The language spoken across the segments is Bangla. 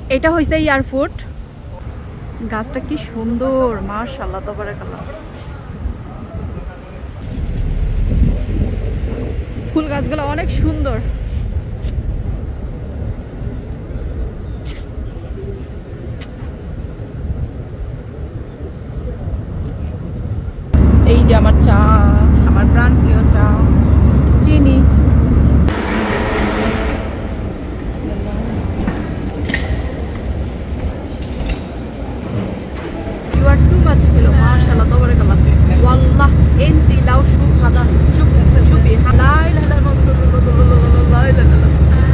এটা হইছে এয়ারপোর্ট। গাছটা কি সুন্দর, মাশাআল্লাহ তাবারাকাল্লাহ। ফুল গাছগুলো অনেক সুন্দর। এই যে আমার চা, আমার প্রাণ প্রিয় চা, চিনি। You are too much hello, mashallah tabarakallah. Wallah enti law shuf hada shufi la ilaha illallah.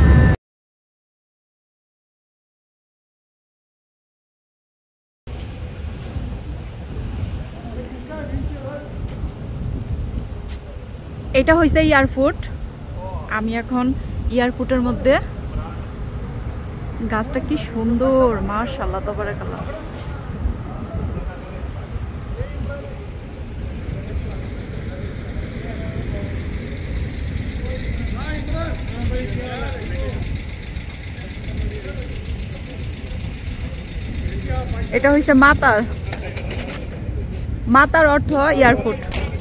এটা হইছে এয়ারপোর্ট। আমি এখন এয়ারপোর্টের মধ্যে। গাছটা কি সুন্দর, মাশাআল্লাহ তাবারাকাল্লাহ। এটা হইছে মাতার। মাতার অর্থ এয়ারপোর্ট।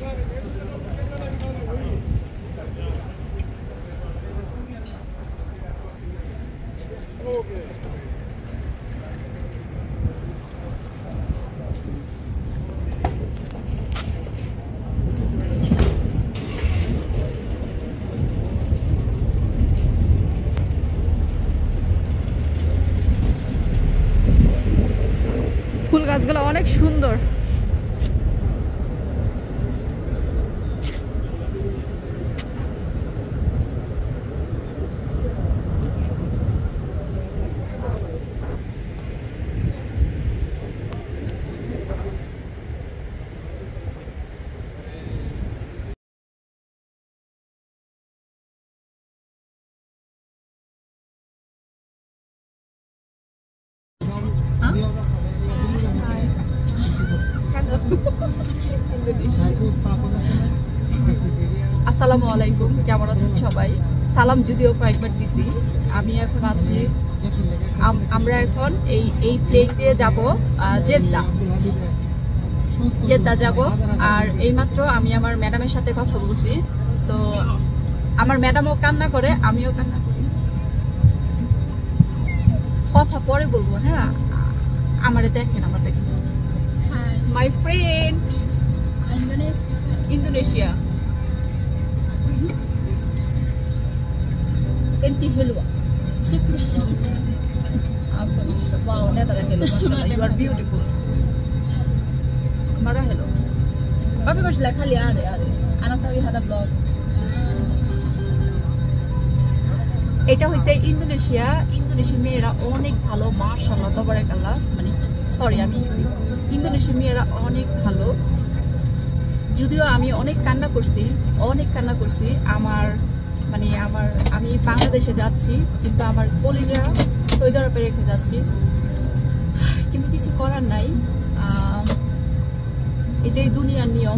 ফুল গাছগুলো অনেক সুন্দর। আসসালামু আলাইকুম, কেমন আছেন সবাই? সালাম যদিও কয়েকবার দিছি। আমি এখন আছি, আমরা এখন এই প্লেন দিয়ে যাব জেদ্দা যাব। আর এইমাত্র আমি আমার ম্যাডামের সাথে কথা বলছি, তো আমার ম্যাডামও কান্না করে, আমিও কান্না করি। কথা পরে বলবো, হ্যাঁ? আমারে দেখেন, আমার দেখেন, my friend Indonesia. Enti helwa. Wow, netara hello. Mashallah, you are beautiful. Mara hello. Babi mashallah khali ade. Ana sabi hada vlog. এটা হইছে ইন্দোনেশিয়া। ইন্দোনেশিয়ার মেয়েরা অনেক ভালো, মাশাআল্লাহ তাবারাকাল্লাহ। মানে সরি, আমি ইন্দোনেশিয়ার মেয়েরা অনেক ভালো। যদিও আমি অনেক কান্না করছি। আমি বাংলাদেশে যাচ্ছি, কিন্তু আমার কলিজা সৌদি আরবে রেখে যাচ্ছি, কিন্তু কিছু করার নাই। এটাই দুনিয়ার নিয়ম।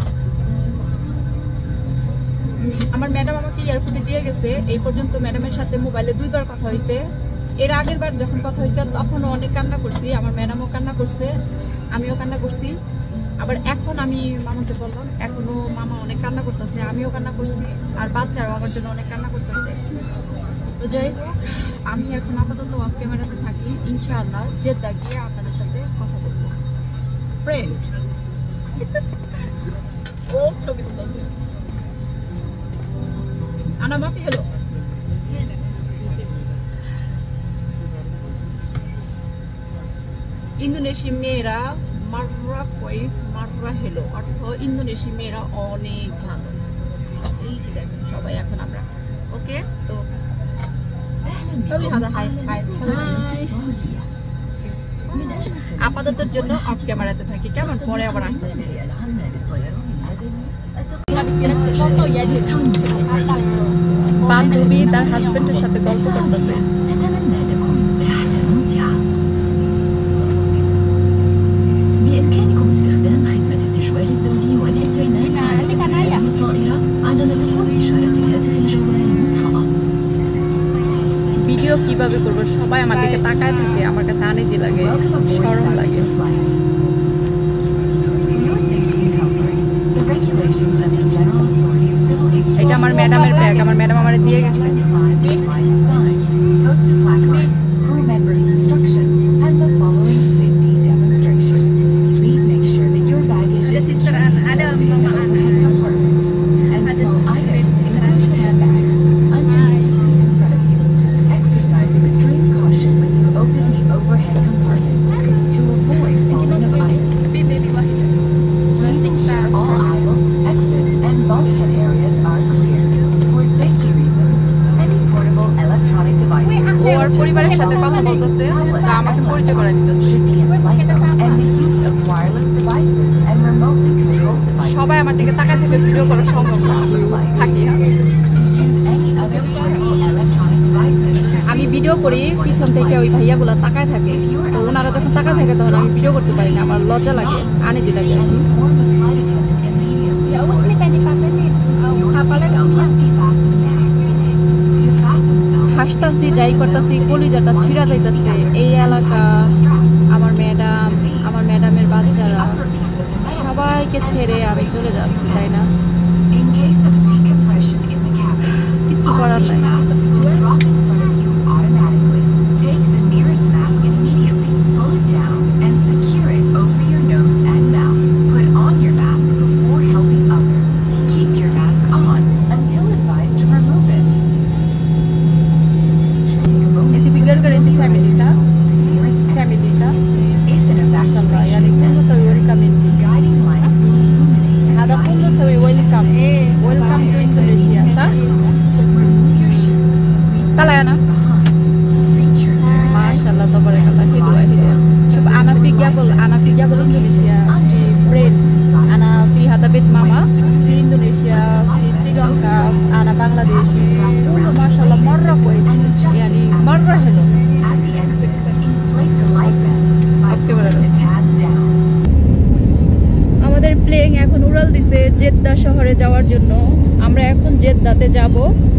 আমার ম্যাডাম আমাকে এয়ারপোর্টে দিয়ে গেছে। এই পর্যন্ত ম্যাডামের সাথে মোবাইলে 2 বার কথা হয়েছে। এর আগের বার যখন কথা হয়েছে তখনও অনেক কান্না করছি, আমার ম্যাডামও কান্না করছে, আমিও কান্না করছি। আবার এখন আমি মামাকে বললাম, এখনো মামা অনেক কান্না করতেছে, আমিও কান্না করছি, আর বাচ্চারাও আমার জন্য অনেক কান্না করতেছে। তো যাই হোক, আমি এখন আপাতত অফ ক্যামেরাতে থাকি। ইনশাআল্লাহ জেদ্দা গিয়ে আপনাদের সাথে কথা বলবো। ফ্রেন্ড ও ছবি তুলতেছে। আনা মাপি হলো। ইন্দোনেশিয়ার মেয়েরা মাররা কোয়েস, মাররা হেলো অর্থ ইন্দোনেশিয়ার মেয়েরা অনেক ভালো। এই যে দেখেন সবাই এখন আমরা ওকে। তো সবই হাদা হাই হাই আপাততের জন্য অফ ক্যামেরাতে থাকি, কেমন? পরে আবার আসতেছি। বান্ধবী তার হাজবেন্ডের সাথে গল্প করতেছে। ভিডিও কিভাবে করবো সবাই আমার দিকে তাকায় থাকে আমার কাছে আনিজি লাগে, শরম লাগে। এটা আমার ম্যাডামের ব্যাগ, আমার ম্যাডাম আমারে দিয়ে গেছে। পরিবারের সাথে কথা বলতেছে, আমাকে পরিচয় করে দিতেছে। সবাই আমার দিকে তাকায় থেকে ভিডিও করা সম্ভব না, থাকি আমি ভিডিও করি পিছন থেকে, ওই ভাইয়াগুলো তাকায় থাকে, তো ওনারা যখন তাকায় থাকে তখন আমি ভিডিও করতে পারি না, আমার লজ্জা লাগে, আনিজি লাগে আর কি। হাসতাছি, যাই করতেছি, কলিজাটা ছিঁড়া যাইতেছে। এই এলাকা, আমার ম্যাডাম, আমার ম্যাডামের বাচ্চারা, সবাইকে ছেড়ে আমি চলে যাচ্ছি, তাই না? কিছু করার নাই। আমাদের প্লেন এখন উড়াল দিছে জেদ্দা শহরে যাওয়ার জন্য। আমরা এখন জেদ্দাতে যাব।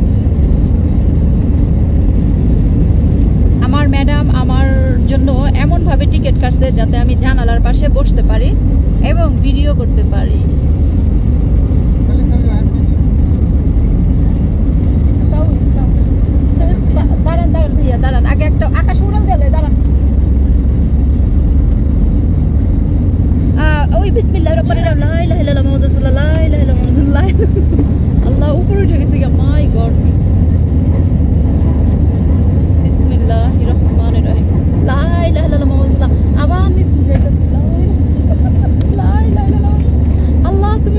আমার ম্যাডাম আমার জন্য এমনভাবে টিকিট কাটছে যাতে আমি জানালার পাশে বসতে পারি এবং ভিডিও করতে পারি। দাঁড়ান দাঁড়ান ভাইয়া, দাঁড়ান, আগে একটা আকাশ উড়াল দিলে দাঁড়ান। ওই বিসমিল্লাহির রহমানির রহিম, লা ইলাহা ইল্লাল্লাহ মুহাম্মাদুর রাসূলুল্লাহ, লা ইলাহা ইল্লাল্লাহ মুহাম্মাদুর রাসূলুল্লাহ। আল্লাহ উপরে উঠে গেছে, মাই গড। বিসমিল্লাহির রহমানির রহিম, লা ইলাহা ইল্লাল্লাহ মুহাম্মাদুর রাসূলুল্লাহ। আবার মিস বুঝাইতেছে, লা ইলাহা ইল্লাল্লাহ। আল্লাহ তুমি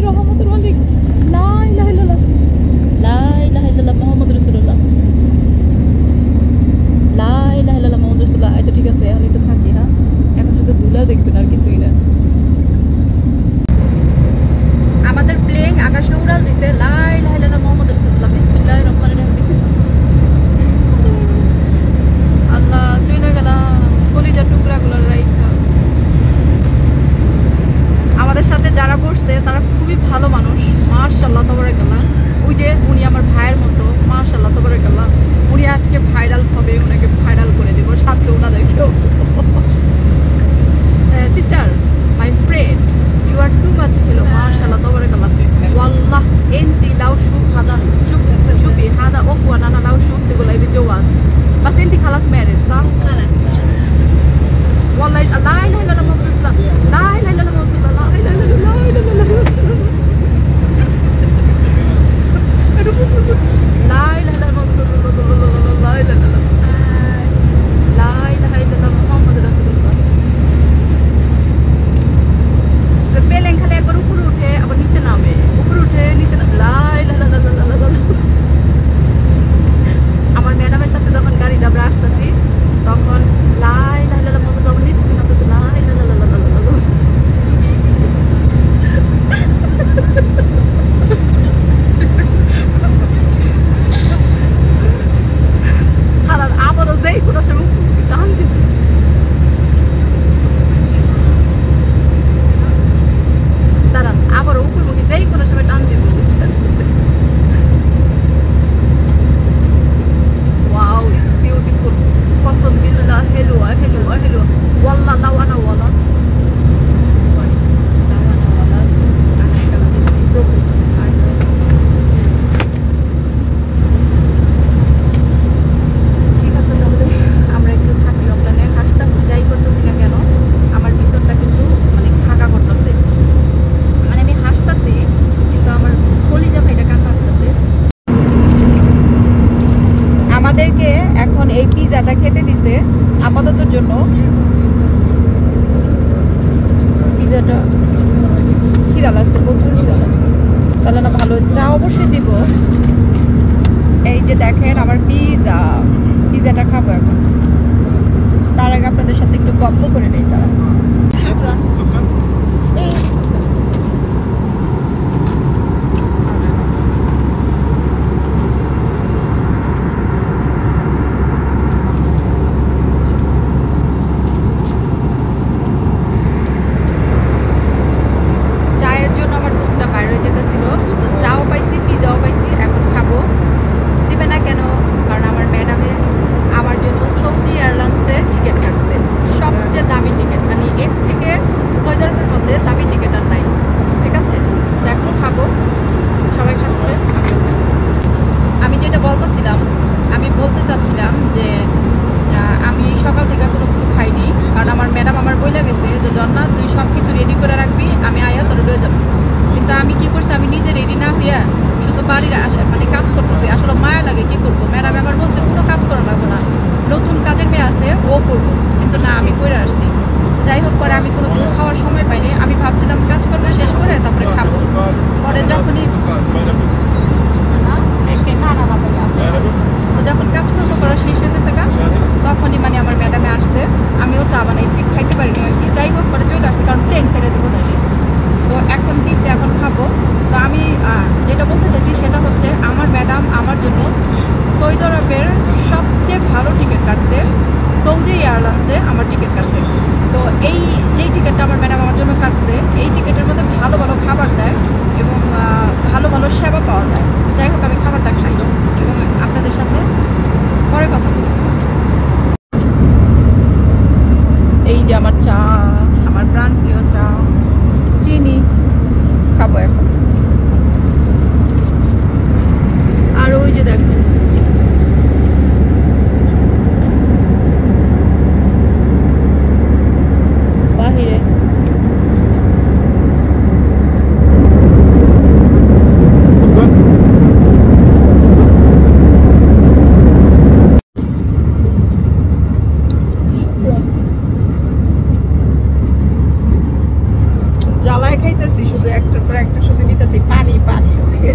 আপাততর জন্য পিজাটা খিদা লাগছে, প্রচুর খিদা লাগছে। তাহলে না ভালো চা অবশ্যই দিব। এই যে দেখেন আমার পিজাটা খাবো এখন। তার আগে আপনাদের সাথে একটু গল্প করে নেই। তারা চায়ের জন্য আমার দুধটা বাইরে হয়ে যেতেছিল, তো চাও পাইছি, পিজাও পাইছি, এখন খাবো। দিবে না কেন? কারণ আমার ম্যাডামে আমার জন্য সৌদি এয়ারলাইন্সের টিকিট কাটছে, সবচেয়ে দামি টিকিট, মানে এর থেকে সৌদি আরবের মধ্যে দামি টিকিট আর নাই। ঠিক আছে, তো এখন খাবো, সবাই খাচ্ছে, আমিও খাই। আমি যেটা বলতেছিলাম, আমি বলতে চাচ্ছিলাম যে আমি সকাল থেকে কোনো কিছু খাইনি, কারণ আমার ম্যাডাম আমার বইলা গেছে যে জন্না তুই সব কিছু রেডি করে রাখবি, আমি আয়া তোর লয়ে যাবো। কিন্তু আমি কি করছি, আমি নিজে রেডি না হইয়া শুধু বাড়ির মানে কাজ করতেছি। আসলে মায়া লাগে, কি করবো, ম্যাডাম আবার বলছে কোনো কাজ করা লাগবে না, নতুন কাজের মেয়ে আছে ও করবো, কিন্তু না, আমি করে আসছি। যাই হোক, পরে আমি কোনো কিছু খাওয়ার সময় পাইনি। আমি ভাবছিলাম কাজ করলে শেষ করে তারপরে খাবো। পরে যখনই তো যখন কাজ করবো করা শেষ হয়ে গেছে তখনই মানে আমার ম্যাডামে আসছে, আমিও চা বানাইছি, খাইতে পারিনি আর কি। যাই হোক, পরে চলে আসছে, কারণ প্লেন ছেড়ে দেবো না। তো এখন দিয়েছে, এখন খাবো। তো আমি যেটা বলতে চাইছি সেটা হচ্ছে, আমার ম্যাডাম আমার জন্য সৌদি আরবের সবচেয়ে ভালো টিকিট কাটছে, সৌদি এয়ারলাইন্সে আমার টিকিট কাটছে। তো এই যেই টিকিটটা আমার ম্যাডাম আমার জন্য কাটছে, এই টিকিটের মধ্যে ভালো ভালো খাবার দেয় এবং ভালো ভালো সেবা পাওয়া যায়। যাই হোক, আমি খাবারটা খাই এবং আপনাদের সাথে পরে কথা বলি। এই যে আমার চা, আমার প্রাণ প্রিয় চা, চিনি খাবো এখন। আর ওই যে দেখেন বাহিরে জ্বালায় খাইতেছি, শুধু একটার পর একটা শুধু নিতেছি, পানি পানি। ওকে,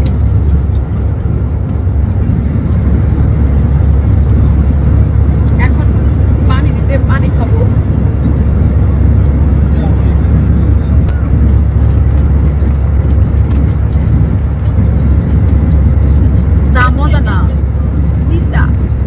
এখন পানি দিছে, পানি খাবো। যা মজা না দিতা।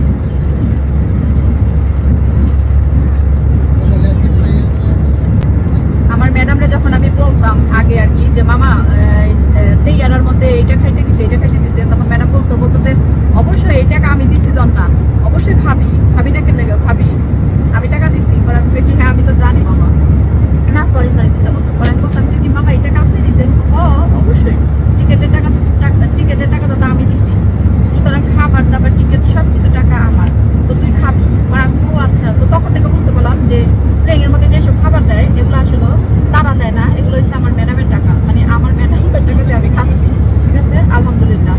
আমার ম্যাডামরা যখন আমি বলতাম আগে আর কি যে মামা তেইয়ারার মধ্যে এটা খাইতে দিছে, এটা খাইতে দিছে, তখন ম্যাডাম বলতো যে অবশ্যই এই টাকা আমি দিছি জন্না, অবশ্যই খাবি, খাবি না কেন লেগে খাবি, আমি টাকা দিছি। পরে আমি বলি হ্যাঁ আমি তো জানি মামা, না সরি দিছে বলতো। পরে আমি বলছি কি মামা এই টাকা আপনি দিছেন? অবশ্যই, টিকিটের টাকাটা তো আমি দিছি, সুতরাং খাবার দাবার টিকিট সব কিছু টাকা আমার, তো তুই খাবি। পরে আমি ও আচ্ছা। তো তখন থেকে বুঝতে পারলাম যে ট্রেনের মধ্যে যেসব খাবার দেয় এগুলো আসলে তারা দেয় না, এগুলো হচ্ছে আমার ম্যাডামের টাকা, মানে আমার ম্যাডামের টাকা যে আমি খাচ্ছি। ঠিক আছে, আলহামদুলিল্লাহ।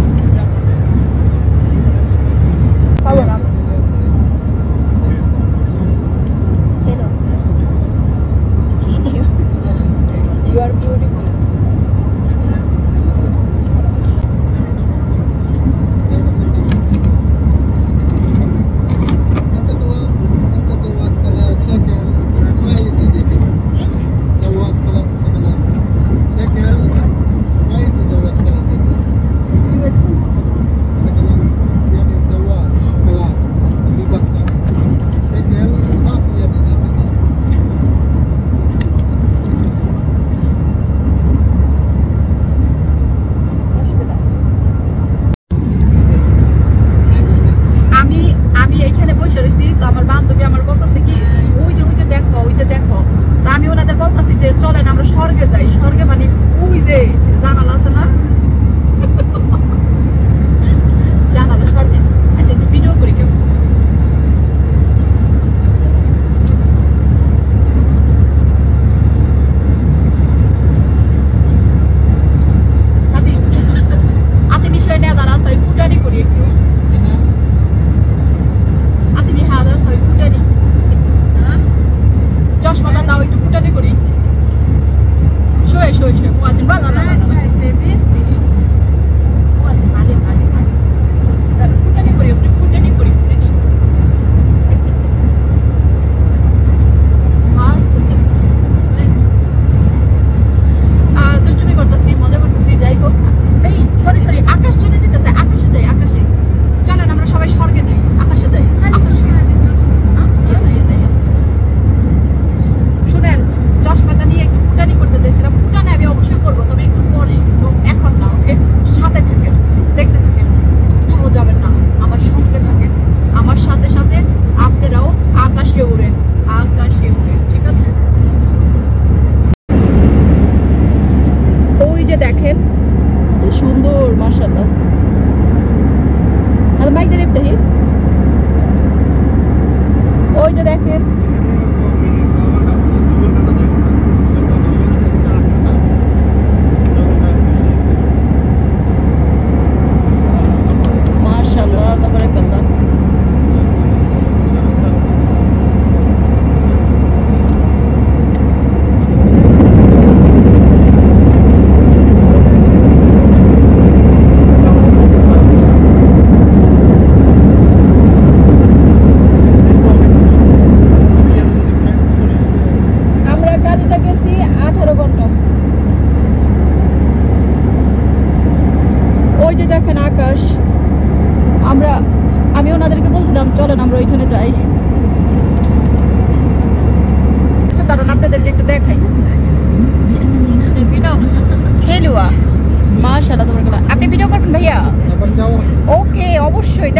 You are beautiful.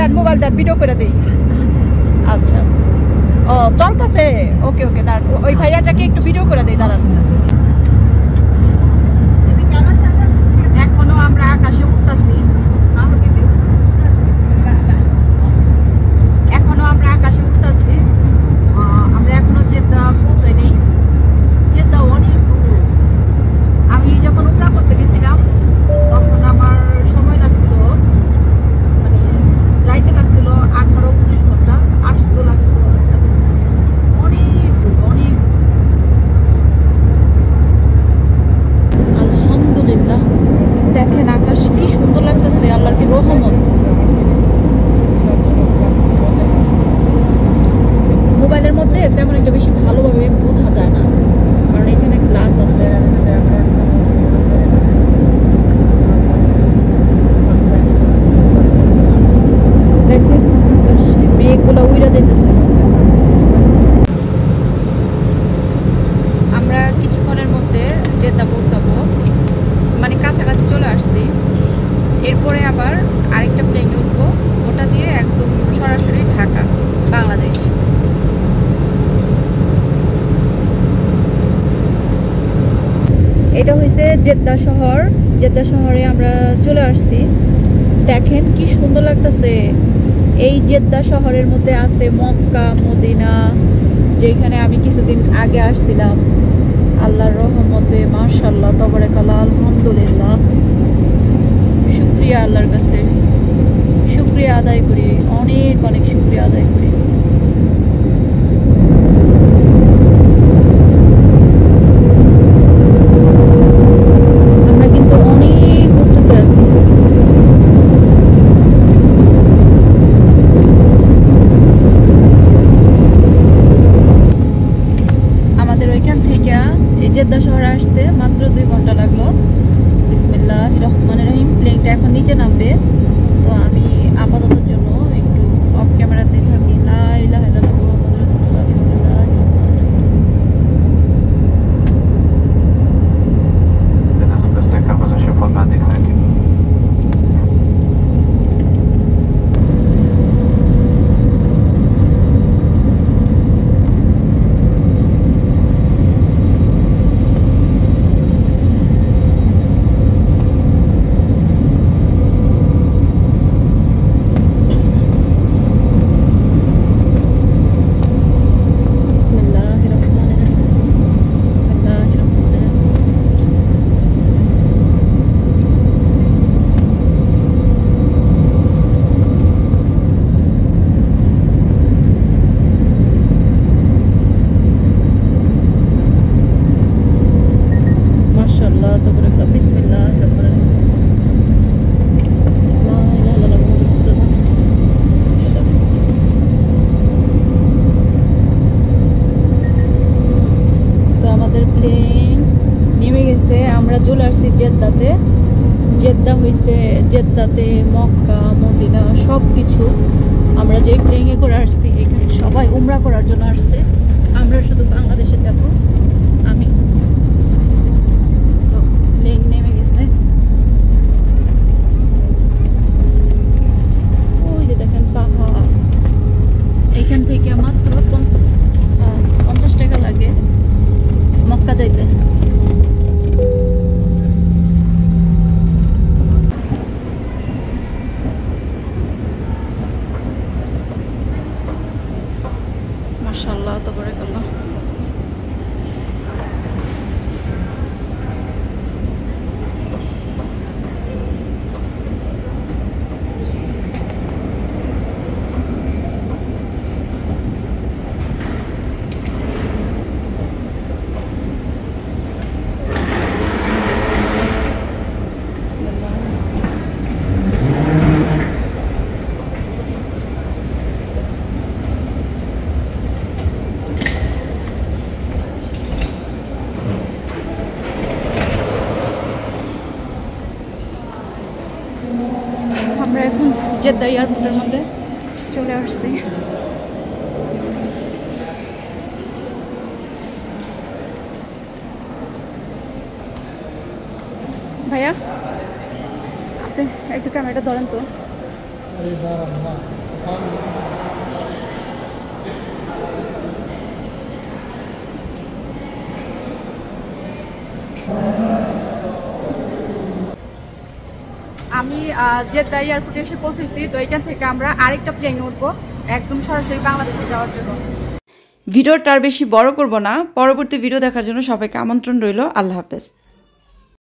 দেন মোবাইল দেন ভিডিও করে দেই। আচ্ছা ও চলতেছে, ওকে ওকে দাঁড়ান, ওই ভাইয়াটাকে একটু ভিডিও করে দেই, দাঁড়ান। এখনো আমরা আকাশে উঠতেছি, এখনো আমরা আকাশে উঠতেছি, আমরা এখনো জেদ্দা পৌঁছাইনি। জেদ্দা অনেক দূর। আমি যখন উমরা করতে গেছিলাম তখন আমার সময় লাগছিল, মানে যাইতে লাগছিল 18-19 ঘন্টা, আসতে লাগছিল অনেক দূর, অনেক। আলহামদুলিল্লাহ, দেখেন আকাশ কি সুন্দর লাগতেছে, আল্লাহর কি রহমত। মোবাইলের মধ্যে তেমন একটা বেশি ভালোভাবে বোঝা যায় না, কারণ এখানে গ্লাস আছে। দেখেন মেঘগুলো উইরা যাইতেছে। আমরা কিছুক্ষণের মধ্যে জেদ্দা পৌঁছাবো, মানে কাছাকাছি চলে আসছি। এরপরে আবার আরেকটা প্লেনে উঠবো, ওটা দিয়ে একদম সরাসরি ঢাকা, বাংলাদেশ। এটা হয়েছে জেদ্দা শহর। জেদ্দা শহরে আমরা চলে আসছি। দেখেন কি সুন্দর লাগতেছে। এই জেদ্দা শহরের মধ্যে আছে মক্কা, মদিনা, যেখানে আমি কিছুদিন আগে আসছিলাম। আল্লাহর রহমতে মাশাআল্লাহ তাবারাকাল্লাহ, আলহামদুলিল্লাহ, শুকরিয়া আল্লাহর কাছে, শুকরিয়া আদায় করি, অনেক অনেক শুকরিয়া আদায় করি। আমরা কিন্তু অনেক উঁচুতে আছি। আমাদের ওইখান থেকে এই জেদ্দা শহরে আসতে মাত্র 2 ঘন্টা লাগলো। বিসমিল্লাহির রহমানির রহিম। প্লেনটা এখন নিচে নামবে, তো আমি আপাতত জন্য একটু অফ ক্যামেরাতেই থাকি। লা ইলাহা ইল্লাল্লাহ মুহাম্মাদুর রাসূলুল্লাহ। বিসমিল্লাহ। চলে আসছি জেদ্দাতে। জেদ্দা হয়েছে, জেদ্দাতে মক্কা, মদিনা সব কিছু। আমরা যে প্লেনে করে আসছি, এখানে সবাই উমরা করার জন্য আসছে। আমরা শুধু বাংলাদেশে যাব। আমি তো প্লেন নেমে গেছে। ওই যে দেখেন পাহাড়। এইখান থেকে মাত্র 50 টাকা লাগে মক্কা যাইতে। মাশাআল্লাহ তাবারাকাল্লাহ। আমরা এখন জেদ্দা এয়ারপোর্টের মধ্যে চলে আসছি। ভাইয়া আপনি একটু ক্যামেরাটা ধরেন তো। আমি জেদ্দা এয়ারপোর্টে এসে পৌঁছেছি। তো এখান থেকে আমরা আরেকটা প্লেনে উঠবো একদম সরাসরি বাংলাদেশে যাওয়ার জন্য। ভিডিওটা আর বেশি বড় করব না, পরবর্তী ভিডিও দেখার জন্য সবাইকে আমন্ত্রণ রইল। আল্লাহ হাফেজ।